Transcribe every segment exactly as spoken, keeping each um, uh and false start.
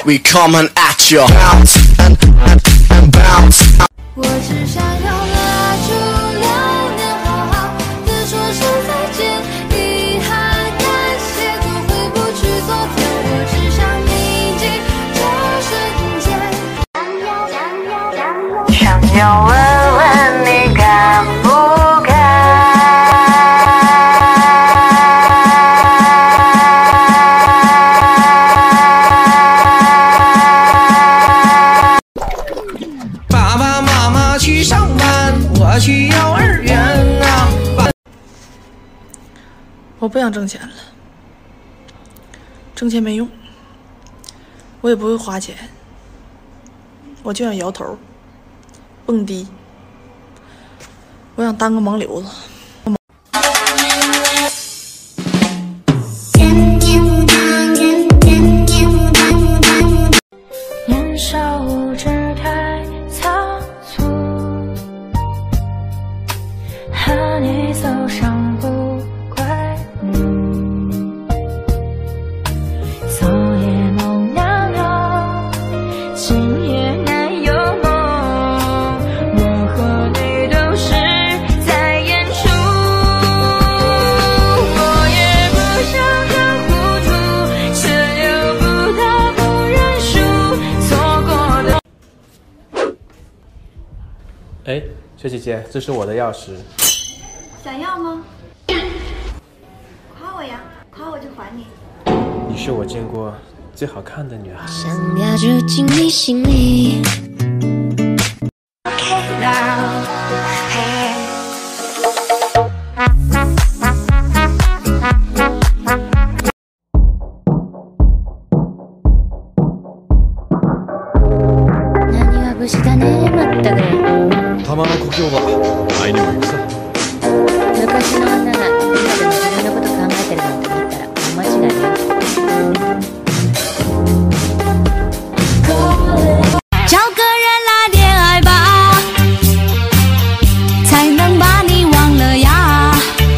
right, we coming at you. Bounce and, and, and bounce. 我只想要拉住流年，好好的说声再见。遗憾，感谢，都回不去昨天。我只想铭记这瞬间。想要问问你敢不敢？ 去上班，我去幼儿园啊！ 我不想挣钱了，挣钱没用，我也不会花钱，我就想摇头、蹦迪，我想当个盲流子。 年少无知太仓促，和你走上不归路，昨夜梦袅袅，今夜难有梦，我和你都是在演出，我也不想要糊涂，却又不得不认输，错过的。 哎，小姐姐，这是我的钥匙。 想要吗？夸我呀，夸我就还你。 你是我见过最好看的女孩。 想要住进你心里。Okay now, hey. 何は武士だね、まったく。 玉の故郷は愛にも行くさ。 昔の女が今でも自分のこと考えてるなんて思ったら大間違いよ。找个人来恋爱吧，才能把你忘了呀。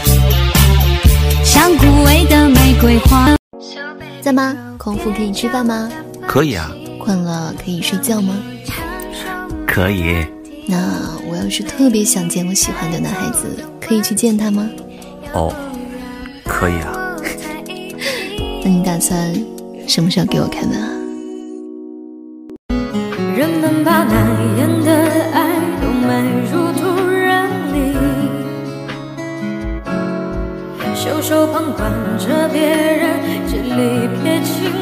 像枯萎的玫瑰花。 在吗？空腹可以吃饭吗？ 可以啊。 困了可以睡觉吗？ 可以。 那我要是特别想见我喜欢的男孩子，可以去见他吗？ 哦，可以啊。 那你打算什么时候给我开门啊？ 人们把难言的爱都埋入土壤里，袖手旁观着别人支离撇清